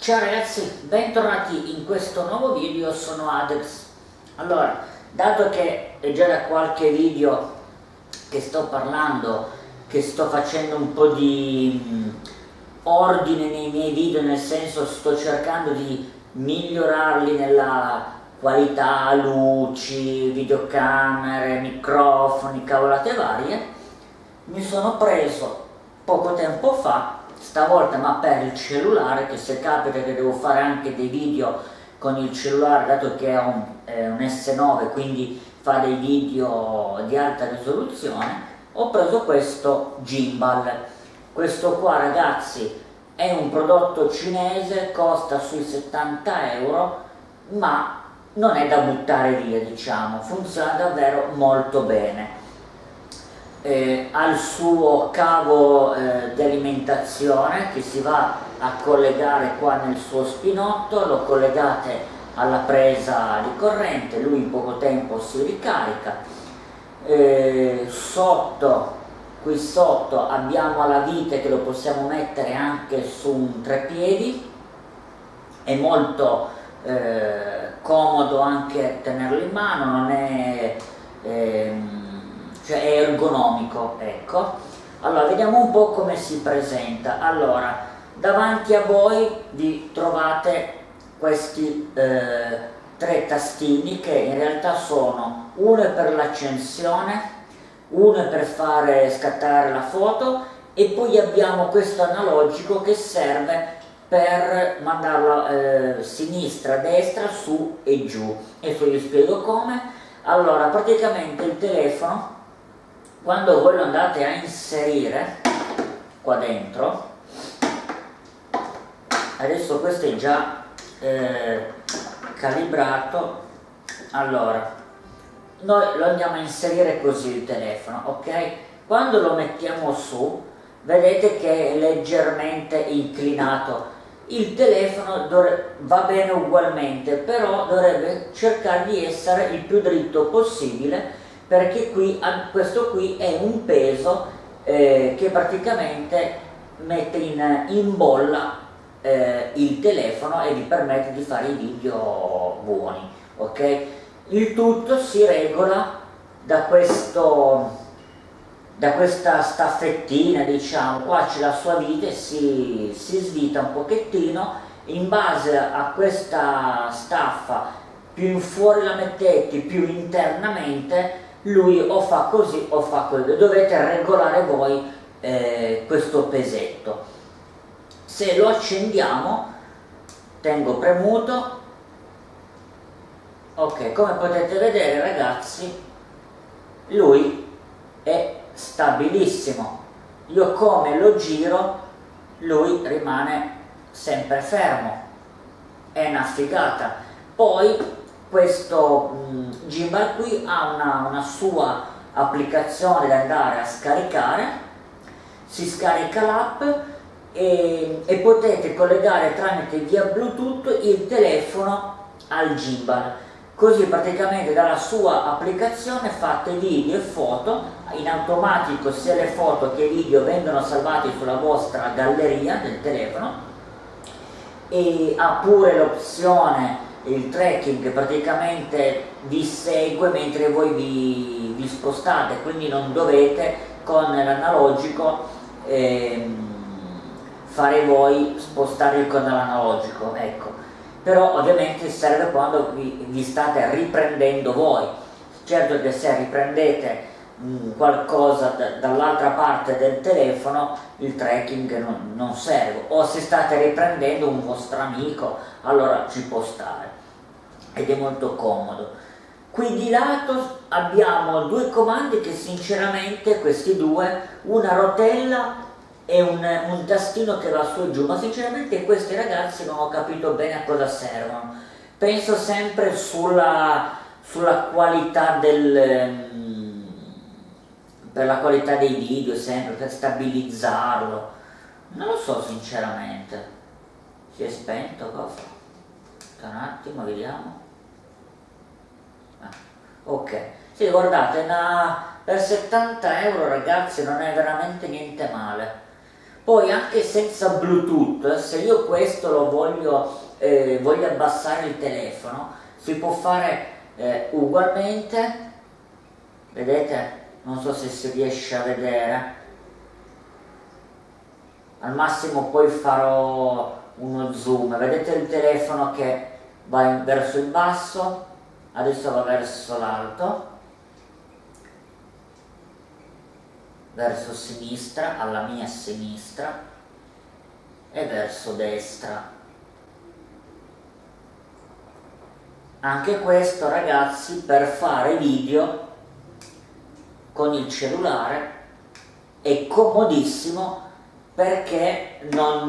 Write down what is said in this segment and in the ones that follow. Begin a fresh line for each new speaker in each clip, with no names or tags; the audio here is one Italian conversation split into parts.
Ciao ragazzi, bentornati in questo nuovo video, sono Adex. Allora, dato che è già da qualche video che sto parlando, che sto facendo un po' di ordine nei miei video, nel senso sto cercando di migliorarli nella qualità, luci, videocamere, microfoni, cavolate varie, mi sono preso poco tempo fa, stavolta ma per il cellulare, che se capita che devo fare anche dei video con il cellulare, dato che è un S9, quindi fa dei video di alta risoluzione, ho preso questo gimbal. Questo qua ragazzi è un prodotto cinese, costa sui 70 euro, ma non è da buttare via, diciamo, funziona davvero molto bene. Ha il suo cavo di alimentazione che si va a collegare qua nel suo spinotto, lo collegate alla presa di corrente, lui in poco tempo si ricarica. Qui sotto abbiamo la vite che lo possiamo mettere anche su un treppiedi, è molto comodo anche tenerlo in mano, non è cioè è ergonomico, ecco. Allora vediamo un po' come si presenta. Allora, davanti a voi vi trovate questi tre tastini, che in realtà sono uno per l'accensione, uno per fare scattare la foto, e poi abbiamo questo analogico che serve per mandarlo sinistra, destra, su e giù. Adesso vi spiego come. Allora, praticamente il telefono, quando voi lo andate a inserire qua dentro, adesso questo è già calibrato, allora noi lo andiamo a inserire così il telefono, ok? Quando lo mettiamo su, vedete che è leggermente inclinato. Il telefono va bene ugualmente, però dovrebbe cercare di essere il più dritto possibile, perché questo qui è un peso che praticamente mette in bolla il telefono e vi permette di fare i video buoni, ok? Il tutto si regola da questa staffettina, diciamo. Qua c'è la sua vite, si svita un pochettino, in base a questa staffa, più in fuori la mettete, più internamente, lui o fa così o fa così. Dovete regolare voi questo pesetto. Se lo accendiamo, tengo premuto, ok, come potete vedere ragazzi, lui è stabilissimo. Io come lo giro, lui rimane sempre fermo, è una figata. Poi questo gimbal qui ha una sua applicazione da andare a scaricare, si scarica l'app e potete collegare tramite via Bluetooth il telefono al gimbal, così praticamente dalla sua applicazione fate video e foto in automatico, sia le foto che i video vengono salvati sulla vostra galleria del telefono, e ha pure l'opzione, il tracking, che praticamente vi segue mentre voi vi spostate, quindi non dovete con l'analogico fare voi spostare con l'analogico, ecco. Però ovviamente serve quando vi state riprendendo voi. Certo che se riprendete qualcosa dall'altra parte del telefono, il tracking non serve, o se state riprendendo un vostro amico, allora ci può stare ed è molto comodo. Qui di lato abbiamo due comandi che sinceramente, questi due, una rotella e un tastino che va su e giù, ma sinceramente questi ragazzi non ho capito bene a cosa servono. Penso sempre sulla qualità per la qualità dei video, sempre per stabilizzarlo, non lo so sinceramente. Si è spento, cosa? Un attimo, vediamo. Ok, sì, guardate, per 70 euro ragazzi non è veramente niente male. Poi anche senza Bluetooth, se io questo lo voglio abbassare il telefono, si può fare ugualmente, vedete? Non so se si riesce a vedere, al massimo poi farò uno zoom, vedete il telefono che va verso il basso, adesso va verso l'alto, verso sinistra, alla mia sinistra, e verso destra. Anche questo, ragazzi, per fare video con il cellulare è comodissimo, perché non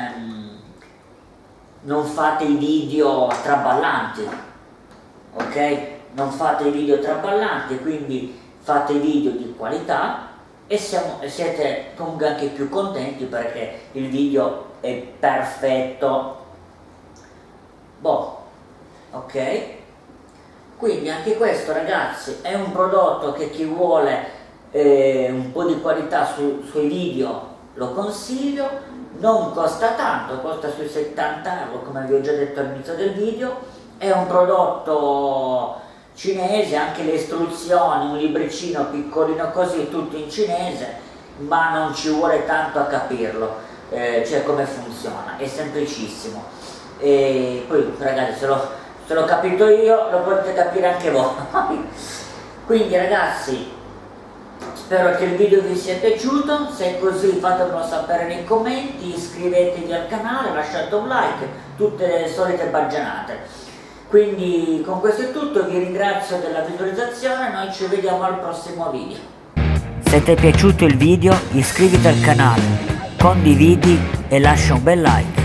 fate i video traballanti, ok? Non fate i video traballanti, quindi fate video di qualità e siete comunque anche più contenti perché il video è perfetto. Boh, ok? Quindi anche questo, ragazzi, è un prodotto che chi vuole un po' di qualità sui video lo consiglio, non costa tanto, costa sui 70 euro come vi ho già detto all'inizio del video, è un prodotto cinese, anche le istruzioni, un libricino piccolino così, tutto in cinese, ma non ci vuole tanto a capirlo, cioè come funziona, è semplicissimo. E poi ragazzi, se l'ho capito io, lo potete capire anche voi. Quindi ragazzi, spero che il video vi sia piaciuto, se è così fatemelo sapere nei commenti, iscrivetevi al canale, lasciate un like, tutte le solite baggianate. Quindi con questo è tutto, vi ringrazio della visualizzazione, noi ci vediamo al prossimo video. Se ti è piaciuto il video iscriviti al canale, condividi e lascia un bel like.